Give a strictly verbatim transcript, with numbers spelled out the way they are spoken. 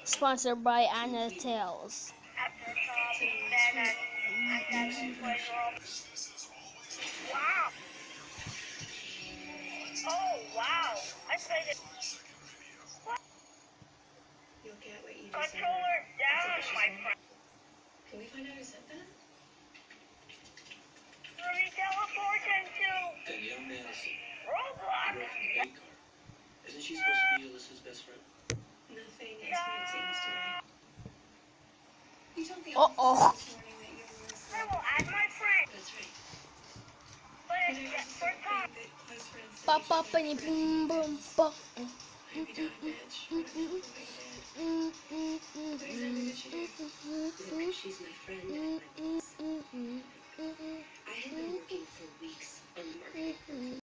Sponsored by Anna Tales. After shopping, then I, I got to play Roblox. Wow! Oh, wow! I played it. What? You'll get what you deserve. Controller down, my friend. Can we find out who said that? Let me teleport into Danielle Madison. Roblox. Girl from the date card. Isn't she supposed to be Alyssa's best friend? Nothing is what it seems today. You told the Uh oh. office this morning that you were with I will add my friend. That's right. But And it's I just just for don't time. think that close friends say Ba you ba should ba ni get boom friends. boom ba. Maybe not, bitch. What exactly did she do? Look, she's my friend and my boss. I had been working for weeks on the marketing